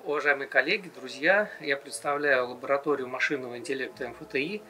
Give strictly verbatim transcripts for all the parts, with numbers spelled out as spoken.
Уважаемые коллеги, друзья, я представляю лабораторию машинного интеллекта эм эф тэ и.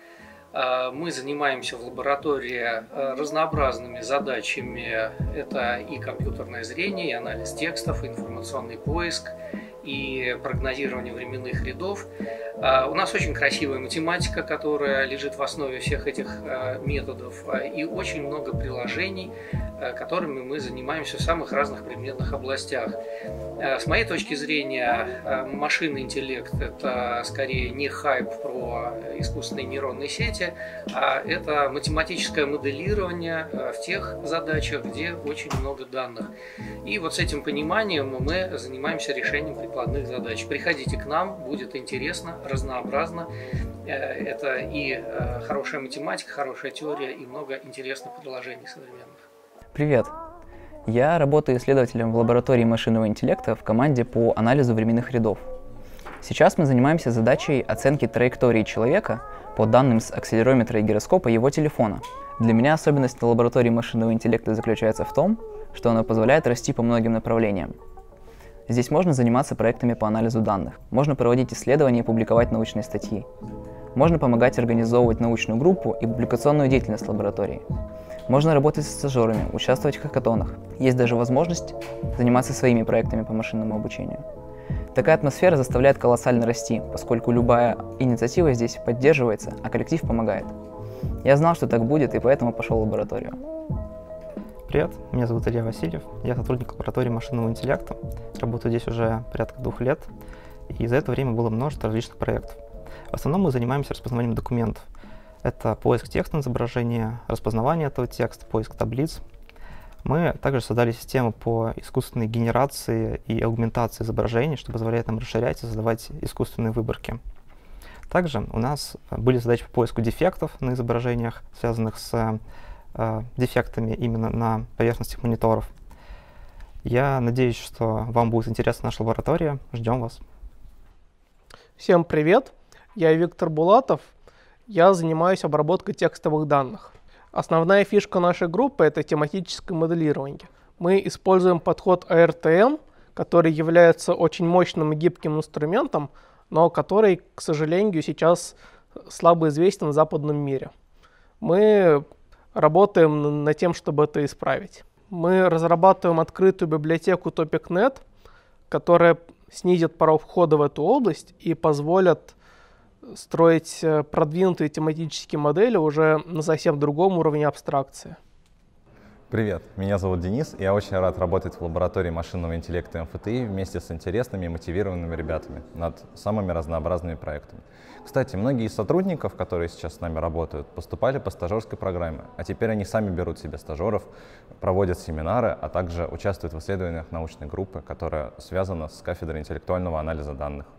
Мы занимаемся в лаборатории разнообразными задачами. Это и компьютерное зрение, и анализ текстов, и информационный поиск, и прогнозирование временных рядов. У нас очень красивая математика, которая лежит в основе всех этих методов, и очень много приложений, которыми мы занимаемся в самых разных предметных областях. С моей точки зрения, машинный интеллект – это скорее не хайп про искусственные нейронные сети, а это математическое моделирование в тех задачах, где очень много данных. И вот с этим пониманием мы занимаемся решением прикладных задач. Приходите к нам, будет интересно, разнообразно. Это и хорошая математика, хорошая теория и много интересных приложений современных. Привет! Я работаю исследователем в лаборатории машинного интеллекта в команде по анализу временных рядов. Сейчас мы занимаемся задачей оценки траектории человека по данным с акселерометра и гироскопа его телефона. Для меня особенность лаборатории машинного интеллекта заключается в том, что она позволяет расти по многим направлениям. Здесь можно заниматься проектами по анализу данных, можно проводить исследования и публиковать научные статьи. Можно помогать организовывать научную группу и публикационную деятельность в лаборатории. Можно работать со стажерами, участвовать в хакатонах. Есть даже возможность заниматься своими проектами по машинному обучению. Такая атмосфера заставляет колоссально расти, поскольку любая инициатива здесь поддерживается, а коллектив помогает. Я знал, что так будет, и поэтому пошел в лабораторию. Привет, меня зовут Илья Васильев, я сотрудник лаборатории машинного интеллекта, работаю здесь уже порядка двух лет, и за это время было множество различных проектов. В основном мы занимаемся распознаванием документов. Это поиск текста на изображение, распознавание этого текста, поиск таблиц. Мы также создали систему по искусственной генерации и аугментации изображений, что позволяет нам расширять и создавать искусственные выборки. Также у нас были задачи по поиску дефектов на изображениях, связанных с э, дефектами именно на поверхностях мониторов. Я надеюсь, что вам будет интересна наша лаборатория. Ждем вас. Всем привет! Я Виктор Булатов. Я занимаюсь обработкой текстовых данных. Основная фишка нашей группы — это тематическое моделирование. Мы используем подход а эр тэ эм, который является очень мощным и гибким инструментом, но который, к сожалению, сейчас слабо известен в западном мире. Мы работаем над тем, чтобы это исправить. Мы разрабатываем открытую библиотеку топик.нет, которая снизит порог входа в эту область и позволит строить продвинутые тематические модели уже на совсем другом уровне абстракции. Привет, меня зовут Денис, и я очень рад работать в лаборатории машинного интеллекта эм эф тэ и вместе с интересными и мотивированными ребятами над самыми разнообразными проектами. Кстати, многие из сотрудников, которые сейчас с нами работают, поступали по стажерской программе, а теперь они сами берут себе стажеров, проводят семинары, а также участвуют в исследованиях научной группы, которая связана с кафедрой интеллектуального анализа данных.